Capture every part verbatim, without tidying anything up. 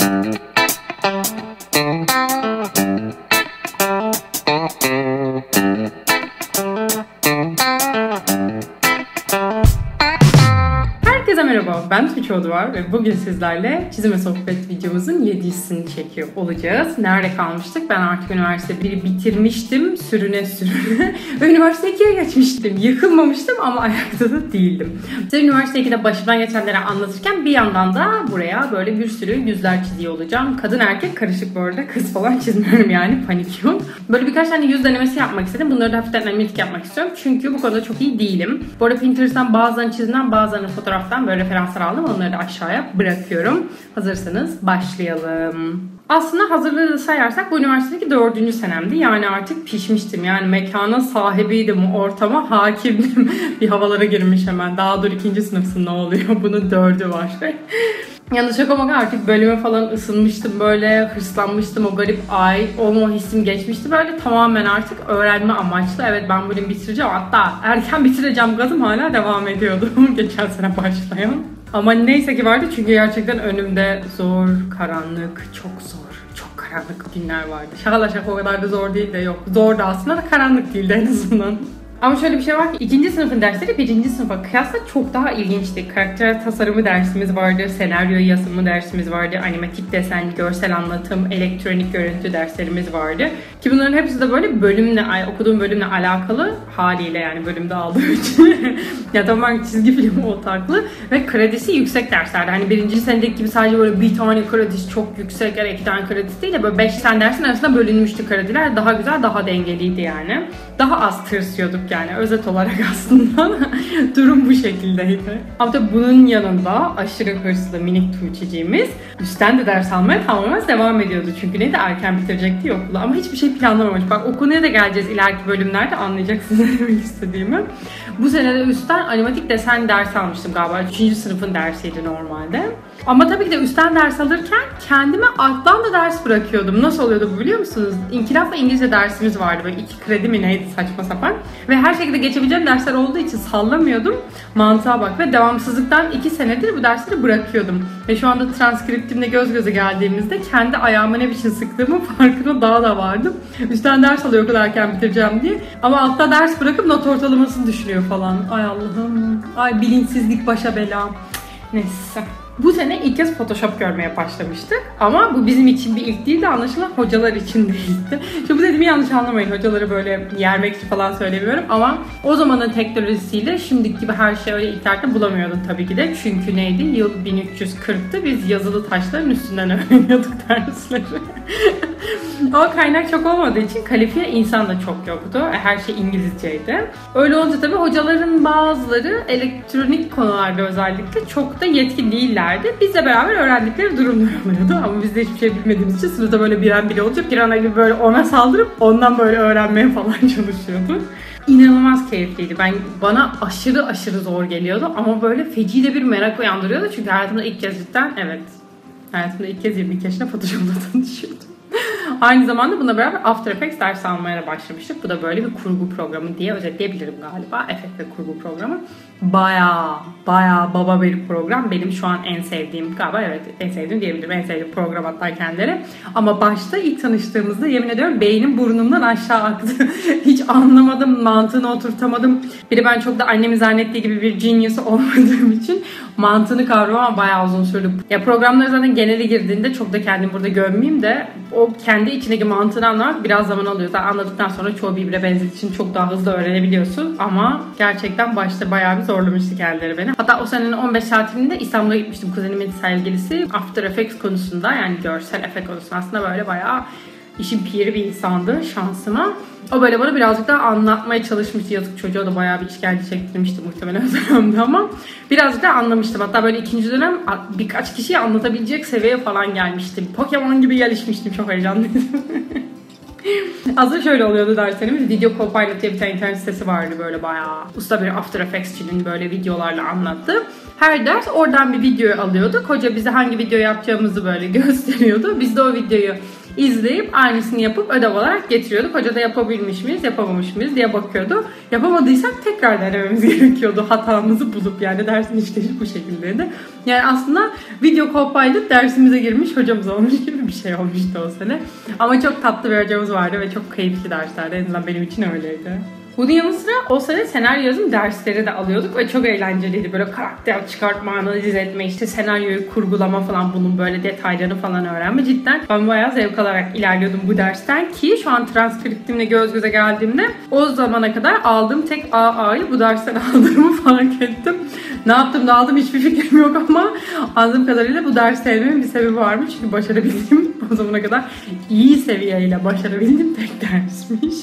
Herkese merhaba, ben Tuğçe Oduvar ve bugün sizlerle çizim ve sohbet videomuzun yedincisini çekiyor olacağız. Nerede kalmıştık? Ben artık üniversite biri bitirmiştim, sürüne sürüne. Ve üniversite ikiye geçmiştim. Yıkılmamıştım ama ayakta da değildim. Size üniversite ikide başımdan geçenleri anlatırken bir yandan da buraya böyle bir sürü yüzler çiziyor olacağım. Kadın erkek karışık bu arada. Kız falan çizmiyorum yani, panik yok. Böyle birkaç tane yüz denemesi yapmak istedim. Bunları da hafiften analitik yapmak istiyorum. Çünkü bu konuda çok iyi değilim. Bu arada Pinterest'ten bazılarını çizimden bazılarını fotoğraftan böyle referanslar aldım. Onları da aşağıya bırakıyorum. Hazırsanız başlayalım. Aslında hazırlığı sayarsak bu üniversitedeki dördüncü senemdi. Yani artık pişmiştim. Yani mekanın sahibiydim. Ortama hakimdim. Bir havalara girmiş hemen. Daha dur ikinci sınıfsın, ne oluyor? Bunun dördü var. Yani şaka maka artık bölüme falan ısınmıştım. Böyle hırslanmıştım. O garip ay olma hissim geçmişti. Böyle tamamen artık öğrenme amaçlı. Evet, ben bölüm bitireceğim. Hatta erken bitireceğim gazım hala devam ediyordu. Geçen sene başlayan. Ama neyse ki vardı çünkü gerçekten önümde zor, karanlık, çok zor, çok karanlık günler vardı. Şaka şaka o kadar da zor değil de yok. Zor da aslında da karanlık değildi en azından. Ama şöyle bir şey var ki ikinci sınıfın dersleri birinci sınıfa kıyasla çok daha ilginçti. Karakter tasarımı dersimiz vardı, senaryo yazımı dersimiz vardı, animatik desen, görsel anlatım, elektronik görüntü derslerimiz vardı. Ki bunların hepsi de böyle bölümle, okuduğum bölümle alakalı haliyle, yani bölümde aldığım için. Ya tamamen çizgi film ortaklı ve kredisi yüksek derslerdi. Hani birinci senedeki gibi sadece böyle bir tane kredisi çok yüksek ya da iki tane kredisi değil de böyle beş tane dersin arasında bölünmüştü krediler. Daha güzel, daha dengeliydi yani. Daha az tırsıyorduk yani, özet olarak aslında durum bu şekildeydi. Ama tabii bunun yanında aşırı hırslı minik Tuğçeciğimiz üstten de ders almaya tamamen devam ediyordu. Çünkü neydi, erken bitirecekti ya okulu ama hiçbir şey planlamamış. Bak, o konuya da geleceğiz ileriki bölümlerde, anlayacaksınız ne demek istediğimi. Bu sene de üstten animatik desen dersi almıştım galiba. Üçüncü sınıfın dersiydi normalde. Ama tabii ki de üstten ders alırken kendime alttan da ders bırakıyordum. Nasıl oluyordu bu biliyor musunuz? İnkılap ve İngilizce dersimiz vardı. Böyle iki kredi mi neydi, saçma sapan. Ve her şekilde geçebileceğim dersler olduğu için sallamıyordum. Mantığa bak. Ve devamsızlıktan iki senedir bu dersleri bırakıyordum. Ve şu anda transkriptimle göz göze geldiğimizde kendi ayağıma ne biçim sıktığımın farkına daha da vardım. Üstten ders alıyor o kadar erken bitireceğim diye. Ama altta ders bırakıp not ortalamasını düşünüyor falan. Ay Allah'ım. Ay bilinçsizlik başa bela. Neyse. Bu sene ilk kez Photoshop görmeye başlamıştık. Ama bu bizim için bir ilk değil de anlaşılan hocalar için değildi. Şimdi bu dediğimi yanlış anlamayın. Hocaları böyle yermek için falan söylemiyorum. Ama o zamanın teknolojisiyle şimdiki gibi her şeyi öyle internette bulamıyordun tabii ki de. Çünkü neydi? Yıl bin üç yüz kırktı. Biz yazılı taşların üstünden öğreniyorduk dersleri. Ama kaynak çok olmadığı için kalifiye insan da çok yoktu. Her şey İngilizceydi. Öyle olunca tabii hocaların bazıları elektronik konularda özellikle çok da yetkin değiller. Bizle beraber öğrendikleri durumlar oluyordu ama biz de hiçbir şey bilmediğimiz için sınıfta böyle bir an bile olunca pirana gibi böyle ona saldırıp ondan böyle öğrenmeye falan çalışıyordu. İnanılmaz keyifliydi. Ben bana aşırı aşırı zor geliyordu ama böyle feci de bir merak uyandırıyordu çünkü hayatımda ilk kez cidden evet hayatımda ilk kez yirmi iki yaşında Photoshop'la tanışıyordum. Aynı zamanda bununla beraber After Effects ders almaya da başlamıştık. Bu da böyle bir kurgu programı diye özetleyebilirim galiba. Efekt ve kurgu programı. Baya baya baba bir program. Benim şu an en sevdiğim galiba, evet en sevdiğim diyebilirim. En sevdiğim program hatta kendileri. Ama başta ilk tanıştığımızda yemin ediyorum beynim burnumdan aşağı aktı. Hiç anlamadım, mantığını oturtamadım. Bir de ben çok da annemin zannettiği gibi bir genius olmadığım için mantığını kavramam bayağı uzun sürdü. Ya programları zaten genele girdiğinde çok da kendimi burada gömmeyeyim de o kendi içindeki mantığını anlamak biraz zaman alıyor. Zaten anladıktan sonra çoğu birbirine benzediği için çok daha hızlı öğrenebiliyorsun. Ama gerçekten başta bayağı bir zorlamıştı kendileri beni. Hatta o senenin on beş tatilinde İstanbul'a gitmiştim kuzenimin sevgilisi. After Effects konusunda, yani görsel efekt konusunda aslında böyle bayağı işin piri bir insandı şansıma. O böyle bana birazcık daha anlatmaya çalışmıştı. Yazık çocuğa da bayağı bir işkence çektirmişti muhtemelen o dönemde ama birazcık daha anlamıştım. Hatta böyle ikinci dönem birkaç kişiye anlatabilecek seviyeye falan gelmiştim. Pokemon gibi gelişmiştim. Çok heyecanlıydım. Aslında şöyle oluyordu derslerimiz. Video Copilot diye bir tane internet sitesi vardı böyle bayağı usta bir After Effects'çinin böyle videolarla anlattı. Her ders oradan bir video alıyordu. Hoca bize hangi video yapacağımızı böyle gösteriyordu. Biz de o videoyu izleyip aynısını yapıp ödev olarak getiriyorduk. Hoca da yapabilmiş miyiz, yapamamış mıyız diye bakıyordu. Yapamadıysak tekrar denememiz gerekiyordu hatamızı bulup, yani dersin işleyiş bu şekildeydi. Yani aslında video kopaylık dersimize girmiş hocamız olmuş gibi bir şey olmuştu o sene. Ama çok tatlı bir hocamız vardı ve çok keyifli derslerdi. En azından benim için öyleydi. Bunun yanı sıra o sene senaryo yazım dersleri de alıyorduk ve çok eğlenceliydi. Böyle karakter çıkartma, analiz etme, işte senaryoyu kurgulama falan, bunun böyle detaylarını falan öğrenme. Cidden ben bayağı zevk alarak ilerliyordum bu dersten ki şu an transkriptimle göz göze geldiğimde o zamana kadar aldığım tek A A'yı bu dersten aldığımı fark ettim. Ne yaptım da aldım hiçbir fikrim yok ama anladığım kadarıyla bu dersi sevmemin bir sebebi varmış. Çünkü başarabildiğim, o zamana kadar iyi seviyeyle başarabildiğim tek dersmiş.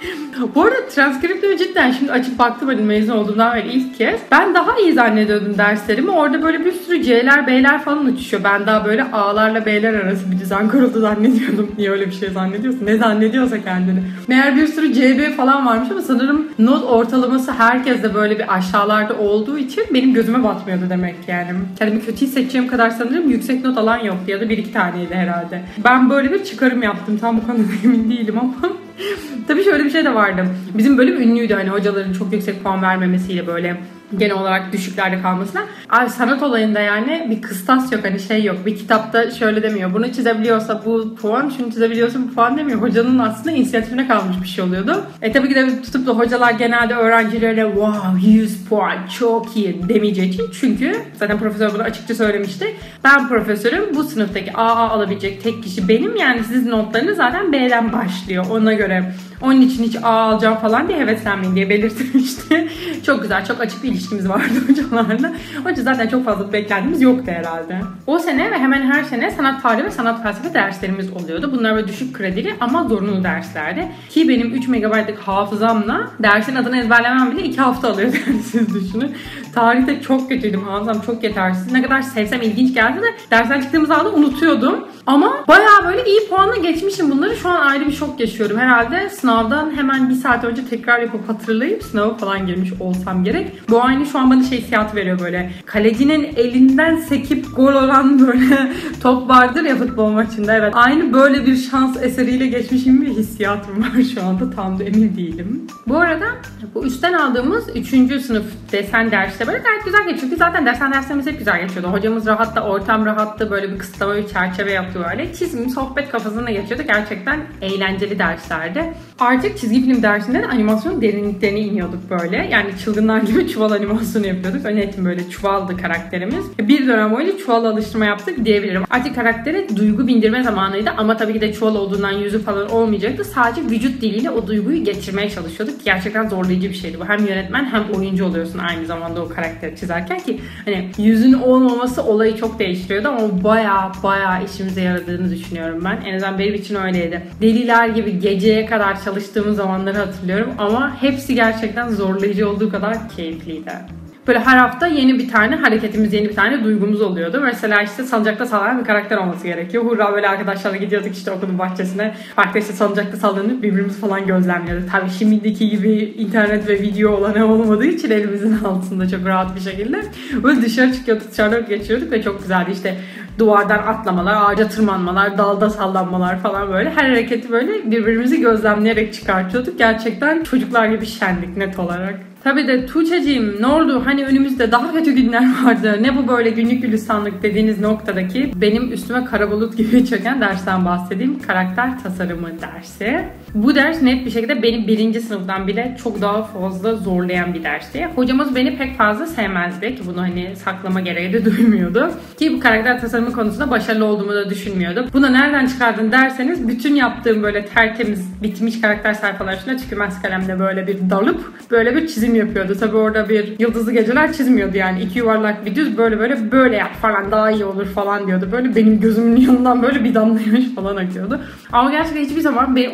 Bu arada transkriptimi cidden şimdi açıp baktım hani mezun olduğumdan beri ilk kez. Ben daha iyi zannediyordum derslerimi. Orada böyle bir sürü C'ler, B'ler falan uçuşuyor. Ben daha böyle A'larla B'ler arası bir düzen kuruldu zannediyordum. Niye öyle bir şey zannediyorsun? Ne zannediyorsa kendini. Meğer bir sürü C, B falan varmış ama sanırım not ortalaması herkes de böyle bir aşağılarda olduğu için benim gözüme batmıyordu demek yani. Kendimi kötü hissedeceğim kadar sanırım yüksek not alan yoktu ya da bir iki taneydi herhalde. Ben böyle bir çıkarım yaptım. Tam bu konuda emin değilim ama tabii şöyle bir şey de vardı. Bizim bölüm ünlüydü hani hocaların çok yüksek puan vermemesiyle, böyle genel olarak düşüklerde kalmasına. Abi sanat olayında yani bir kıstas yok, hani şey yok. Bir kitapta şöyle demiyor. Bunu çizebiliyorsa bu puan, şunu çizebiliyorsa bu puan demiyor. Hocanın aslında inisiyatifine kalmış bir şey oluyordu. E tabii ki de tutup da hocalar genelde öğrencilere wow yüz puan çok iyi demeyeceği için. Çünkü zaten profesör bunu açıkça söylemişti. Ben profesörüm, bu sınıftaki A A alabilecek tek kişi benim. Yani sizin notlarınız zaten B'den başlıyor. Ona göre onun için hiç A alacağım falan diye heveslenmeyin diye belirtilmişti. Çok güzel, çok açık bir ilişkimiz vardı hocalarla. O yüzden zaten çok fazla bir beklentimiz yoktu herhalde. O sene ve hemen her sene sanat tarihi ve sanat felsefe derslerimiz oluyordu. Bunlar böyle düşük kredili ama zorunlu derslerdi. Ki benim üç megabaytlık hafızamla dersin adını ezberlemem bile iki hafta alıyordu yani, siz düşünün. Tarihte çok kötüydüm, hafızam çok yetersiz. Ne kadar sevsem ilginç geldi de dersten çıktığımız anda unutuyordum. Ama bayağı böyle iyi puanla geçmişim bunları. Şu an ayrı bir şok yaşıyorum. Herhalde sınavdan hemen bir saat önce tekrar yapıp hatırlayıp sınava falan girmiş olsam gerek. Bu aynı şu an bana şey hissiyatı veriyor böyle. Kalecinin elinden sekip gol olan böyle top vardır ya futbol maçında. Evet. Aynı böyle bir şans eseriyle geçmişim bir hissiyatım var şu anda. Tam da emin değilim. Bu arada bu üstten aldığımız üçüncü sınıf desen dersi böyle gayet güzel geçiyor. Çünkü zaten dersen derslerimiz hep güzel geçiyordu. Hocamız rahattı, ortam rahattı. Böyle bir kısıtlama, bir çerçeve yaptı böyle. Çizim, sohbet kafasına geçiyordu. Gerçekten eğlenceli derslerdi. Artık çizgi film dersinde de animasyon derinliklerine iniyorduk böyle. Yani çılgınlar gibi çuval animasyonu yapıyorduk. Örneğin böyle çuvaldı karakterimiz. Bir dönem boyunca çuvala alıştırma yaptık diyebilirim. Artık karaktere duygu bindirme zamanıydı ama tabii ki de çuval olduğundan yüzü falan olmayacaktı. Sadece vücut diliyle o duyguyu geçirmeye çalışıyorduk. Gerçekten zorlayıcı bir şeydi bu. Hem yönetmen hem oyuncu oluyorsun aynı zamanda o karakteri çizerken ki hani yüzün olmaması olayı çok değiştiriyordu ama baya baya işimize yaradığını düşünüyorum ben. En azından benim için öyleydi. Deliler gibi geceye kadar çalıştığımız zamanları hatırlıyorum ama hepsi gerçekten zorlayıcı olduğu kadar keyifliydi. Böyle her hafta yeni bir tane hareketimiz, yeni bir tane duygumuz oluyordu. Mesela işte salıncakta sallanan bir karakter olması gerekiyor. Hurra böyle arkadaşlarla gidiyorduk işte okulun bahçesine. Parkta işte salıncakta sallanıp birbirimizi falan gözlemliyorduk. Tabii şimdiki gibi internet ve video olanağı olmadığı için elimizin altında çok rahat bir şekilde. Böyle dışarı çıkıyorduk, dışarıda geçiyorduk ve çok güzeldi işte. Duvardan atlamalar, ağaca tırmanmalar, dalda sallanmalar falan böyle. Her hareketi böyle birbirimizi gözlemleyerek çıkartıyorduk. Gerçekten çocuklar gibi şenlik net olarak. Tabii de Tuğçe'ciğim ne oldu? Hani önümüzde daha kötü günler vardı. Ne bu böyle günlük gülistanlık dediğiniz noktadaki benim üstüme kara bulut gibi çöken dersten bahsedeyim. Karakter tasarımı dersi. Bu ders net bir şekilde beni birinci sınıftan bile çok daha fazla zorlayan bir dersti. Hocamız beni pek fazla sevmezdi ki bunu hani saklama gereği de duymuyordu. Ki bu karakter tasarımı konusunda başarılı olduğumu da düşünmüyordu. Bunu nereden çıkardın derseniz bütün yaptığım böyle tertemiz bitmiş karakter sayfaları üstüne tükürmez kalemle böyle bir dalıp böyle bir çizim yapıyordu. Tabii orada bir yıldızlı geceler çizmiyordu yani. İki yuvarlak bir düz böyle böyle böyle yap falan daha iyi olur falan diyordu. Böyle benim gözümün yanından böyle bir damla yaş falan akıyordu. Ama gerçekten hiçbir zaman beni umutsuzlar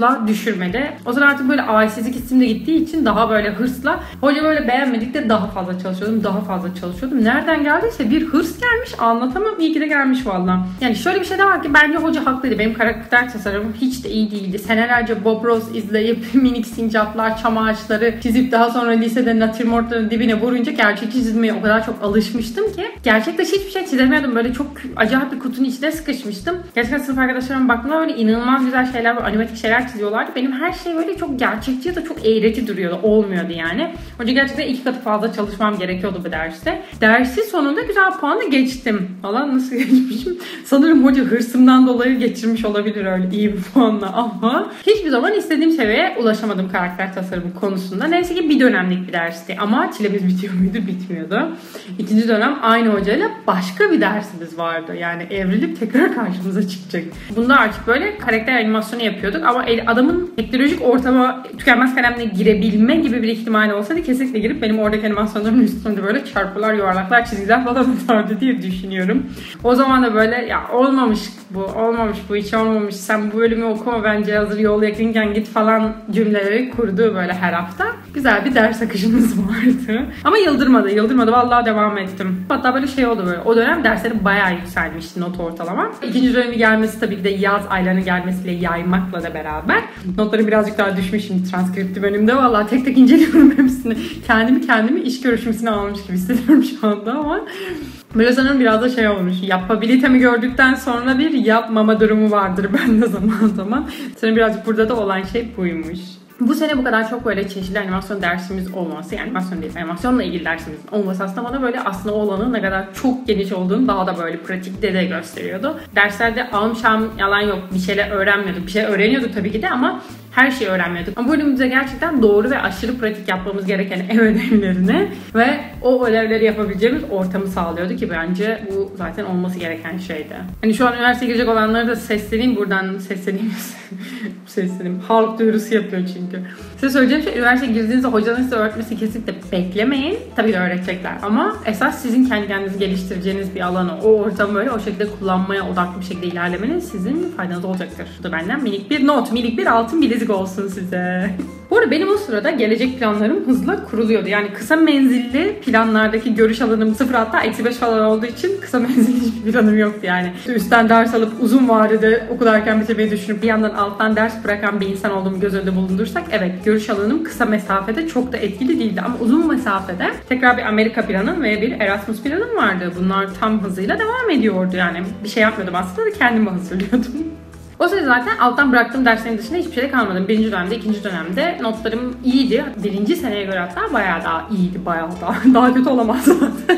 asla düşürmedi. O zaman artık böyle ailesizlik hissim de gittiği için daha böyle hırsla, hoca böyle beğenmedik de daha fazla çalışıyordum, daha fazla çalışıyordum. Nereden geldiyse bir hırs gelmiş, anlatamam, iyi ki de gelmiş valla. Yani şöyle bir şey de var ki bence hoca haklıydı. Benim karakter tasarımım hiç de iyi değildi. Senelerce Bob Ross izleyip minik sincaplar, çam ağaçları çizip daha sonra lisede natürmortların dibine vurunca gerçekçi çizmeye o kadar çok alışmıştım ki gerçek dışı hiçbir şey çizemiyordum. Böyle çok acayip bir kutunun içine sıkışmıştım. Gerçekten sınıf arkadaşlarıma baktığımda böyle inanılmaz güzel şeyler, böyle animatik şeyler çiziyorlardı. Benim her şey böyle çok gerçekçi ya da çok eğreti duruyordu. Olmuyordu yani. Hoca gerçekten iki katı fazla çalışmam gerekiyordu bu derste. Dersi sonunda güzel puanla geçtim. Falan nasıl geçmişim? Sanırım hoca hırsımdan dolayı geçirmiş olabilir öyle iyi bir puanla ama hiçbir zaman istediğim seviyeye ulaşamadım karakter tasarımı konusunda. Neyse ki bir dönemlik bir dersti ama çilemiz bitiyor muydu? Bitmiyordu. İkinci dönem aynı hocayla başka bir dersimiz vardı. Yani evrilip tekrar karşımıza çıkacak. Bunda artık böyle karakter animasyonu yapıyorduk ama adamın teknolojik ortama tükenmez kalemle girebilme gibi bir ihtimali olsaydı kesinlikle girip benim oradaki animasyonların üstünde böyle çarpılar, yuvarlaklar, çizgiler falan atardı diye düşünüyorum. O zaman da böyle ya olmamış bu, olmamış bu, hiç olmamış, sen bu bölümü okuma bence, hazır yol yakınken git falan cümleleri kurdu böyle her hafta. Güzel bir ders akışımız vardı. Ama yıldırmadı, yıldırmadı. Vallahi devam ettim. Hatta böyle şey oldu böyle. O dönem derslerim bayağı yükselmişti not ortalama. İkinci dönemi gelmesi tabii ki de yaz aylarının gelmesiyle yaymakla da beraber notları birazcık daha düşmüş şimdi transkripti bölümde. Vallahi tek tek inceliyorum hepsini. Kendimi kendimi iş görüşmesine almış gibi hissediyorum şu anda ama böyle sanırım biraz da şey olmuş. Yapabilitemi gördükten sonra bir yapmama durumu vardır bende zaman zaman. Sanırım birazcık burada da olan şey buymuş. Bu sene bu kadar çok böyle çeşitli animasyon dersimiz olması, yani animasyon değil, animasyonla ilgili dersimiz olması aslında bana böyle aslında o alanın ne kadar çok geniş olduğunu daha da böyle pratikte de gösteriyordu. Derslerde almışam yalan yok, bir şeyler öğrenmiyorduk, bir şey öğreniyorduk tabii ki de ama her şeyi öğrenmiyorduk. Ama bölümümüzde gerçekten doğru ve aşırı pratik yapmamız gereken ev ödevlerini ve o ödevleri yapabileceğimiz ortamı sağlıyordu ki bence bu zaten olması gereken şeydi. Hani şu an üniversiteye girecek olanlara da sesleneyim, buradan sesleneyim. sesleneyim. Halk duyurusu yapıyor çünkü. Size söyleyeceğim şey, üniversiteye girdiğinizde hocanın size öğretmesi kesinlikle beklemeyin. Tabii de öğretecekler ama esas sizin kendi kendinizi geliştireceğiniz bir alanı, o ortamı böyle o şekilde kullanmaya odaklı bir şekilde ilerlemeniz sizin faydanız olacaktır. Bu da benden minik bir not, minik bir altın bilezik olsun size. Bu arada benim o sırada gelecek planlarım hızla kuruluyordu. Yani kısa menzilli planlardaki görüş alanım sıfır, hatta eksi beş falan olduğu için kısa menzilli hiçbir planım yoktu yani. Üstten ders alıp uzun vadede okul erken bitirmeyi düşünüp bir yandan alttan ders bırakan bir insan olduğumu göz önünde bulundursak evet, görüş alanım kısa mesafede çok da etkili değildi ama uzun mesafede tekrar bir Amerika planım ve bir Erasmus planım vardı. Bunlar tam hızıyla devam ediyordu yani. Bir şey yapmıyordum aslında da kendimi hazırlıyordum. O sırada zaten alttan bıraktığım derslerin dışında hiçbir şey kalmadı. Birinci dönemde, ikinci dönemde notlarım iyiydi. Birinci seneye göre hatta bayağı daha iyiydi, bayağı daha. Daha kötü olamaz zaten.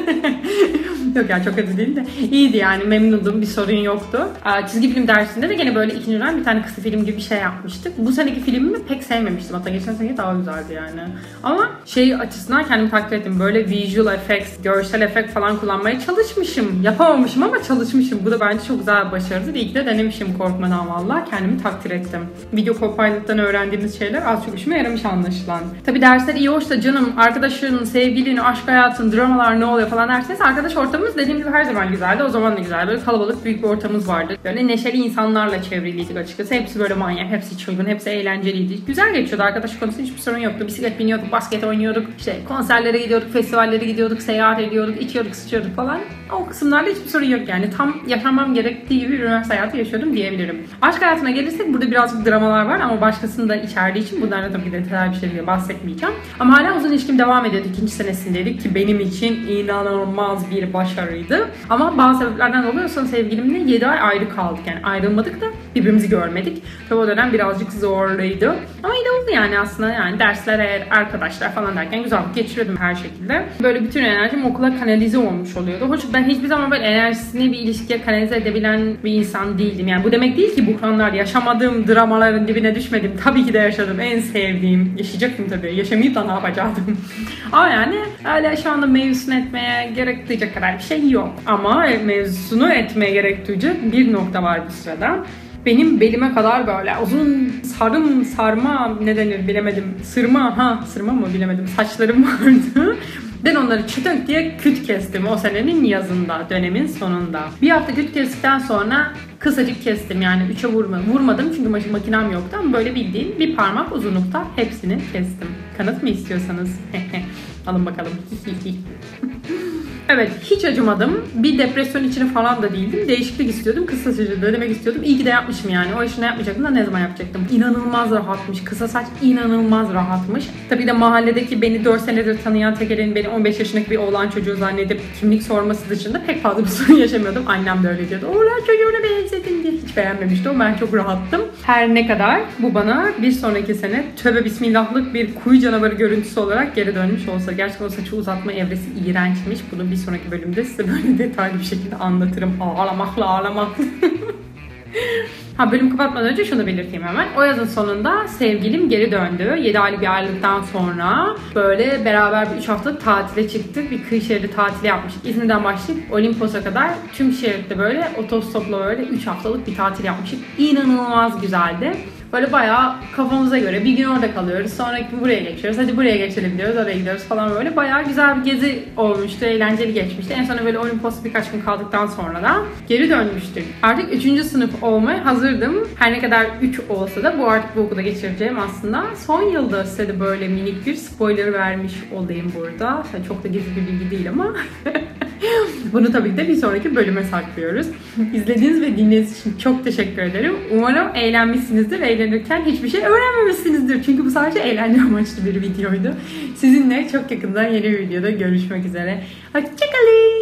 Yok yani çok kötü değil de iyiydi yani, memnundum, bir sorun yoktu. Çizgi film dersinde de gene böyle ikinci dönem bir tane kısa film gibi bir şey yapmıştık. Bu seneki filmimi pek sevmemiştim. Hatta geçen seneki daha güzeldi yani. Ama şey açısından kendimi takdir ettim. Böyle visual effects, görsel efekt falan kullanmaya çalışmışım. Yapamamışım ama çalışmışım. Bu da bence çok güzel bir başarıdır. İyi ki de denemişim korkmadan vallahi. Kendimi takdir ettim. Video Copilot'tan öğrendiğimiz şeyler az çok işime yaramış anlaşılan. Tabii dersler iyi hoş da canım, arkadaşın, sevgilin, aşk hayatın, dramalar ne oluyor falan derseniz arkadaş ortamımız dediğim gibi her zaman güzeldi. O zaman da güzel. Böyle kalabalık büyük bir ortamımız vardı. Böyle neşeli insanlarla çevriliydik açıkçası. Hepsi böyle manyak, hepsi çılgın, hepsi eğlenceliydi. Güzel geçiyordu. Arkadaş konusunda hiçbir sorun yoktu. Bisiklet biniyorduk, basket oynuyorduk, işte konserlere gidiyorduk, festivallere gidiyorduk, seyahat ediyorduk, içiyorduk, sıçıyorduk falan. O kısımlarda hiçbir sorun yok yani. Tam yaşamam gerektiği gibi bir üniversite hayatı yaşıyordum diyebilirim. Aşk hayatına gelirsek burada birazcık dramalar var ama başkasını da içerdiği için bunlarla tabii ki detaylı bir şekilde bahsetmeyeceğim. Ama hala uzun ilişkim devam ediyordu. İkinci senesindeydik ki benim için inanılmaz bir başarıydı. Ama bazı sebeplerden dolayı son sevgilimle yedi ay ayrı kaldık. Yani ayrılmadık da birbirimizi görmedik. Tabii o dönem birazcık zorluydu. Ama iyi de oldu yani aslında, yani derslere, arkadaşlar falan derken güzel geçiriyordum her şekilde. Böyle bütün enerjim okula kanalize olmuş oluyordu. Hoş ben hiçbir zaman böyle enerjisini bir ilişkiye kanalize edebilen bir insan değildim. Yani bu demek değil ki buhranlar, yaşamadığım dramaların dibine düşmedim. Tabii ki de yaşadım. En sevdiğim. Yaşayacaktım tabii. Yaşamayıp da ne yapacaktım. Ama yani öyle şu anda mevzusunu etmeye gerek duyacak kadar bir şey yok. Ama mevzusunu etmeye gerek duyacak bir nokta var bu sırada. benim belime kadar böyle uzun sarım sarma ne denir bilemedim. Sırma ha sırma mı bilemedim. Saçlarım vardı. Ben onları çıtınk diye küt kestim o senenin yazında, dönemin sonunda. Bir hafta küt kestikten sonra kısacık kestim yani üçe vurma, vurmadım çünkü makinem yoktu ama böyle bildiğin bir parmak uzunlukta hepsini kestim. Kanıt mı istiyorsanız? Alın bakalım. Evet, hiç acımadım. Bir depresyon içine falan da değildim. Değişiklik istiyordum. Kısa saçı denemek istiyordum. İyi ki de yapmışım yani. O işini yapmayacaktım da ne zaman yapacaktım? İnanılmaz rahatmış. Kısa saç inanılmaz rahatmış. Tabii de mahalledeki beni dört senedir tanıyan tek elin beni on beş yaşındaki bir oğlan çocuğu zannedip kimlik sorması dışında pek fazla bir sorun yaşamıyordum. Annem de öyle diyordu. Oğlan çocuğuna benzetin diye. Hiç beğenmemişti o. Ben çok rahattım. Her ne kadar bu bana bir sonraki sene tövbe bismillahlık bir kuyu canavarı görüntüsü olarak geri dönmüş olsa. Gerçekten o saçı uzatma evresi iğrençmiş. Bunu bir sonraki bölümde size böyle detaylı bir şekilde anlatırım. Ağlamakla ağlamakla. Ha, bölüm kapatmadan önce şunu belirteyim hemen. O yazın sonunda sevgilim geri döndü. yedi aylık bir ayrılıktan sonra böyle beraber bir üç haftalık tatile çıktık. Bir kıyı şeridi tatili yapmıştık. İzmir'den başlayıp Olimpos'a kadar tüm şeritte böyle otostopla böyle üç haftalık bir tatil yapmıştık. İnanılmaz güzeldi. Böyle bayağı kafamıza göre bir gün orada kalıyoruz. Sonraki gün buraya geçiyoruz. Hadi buraya geçelim diyoruz. Oraya gidiyoruz falan böyle. Bayağı güzel bir gezi olmuştu. Eğlenceli geçmişti. En sonunda böyle Olimpos'ta birkaç gün kaldıktan sonra da geri dönmüştük. Artık üçüncü sınıf olmaya hazırdım. Her ne kadar üç olsa da bu artık bu okulda geçireceğim aslında. Son yılda size de böyle minik bir spoiler vermiş olayım burada. Yani çok da gizli bir bilgi değil ama. Bunu tabii ki de bir sonraki bölüme saklıyoruz. İzlediğiniz ve dinlediğiniz için çok teşekkür ederim. Umarım eğlenmişsinizdir. Eğlenirken hiçbir şey öğrenmemişsinizdir. Çünkü bu sadece eğlence amaçlı bir videoydu. Sizinle çok yakında yeni bir videoda görüşmek üzere. Hoşçakalın.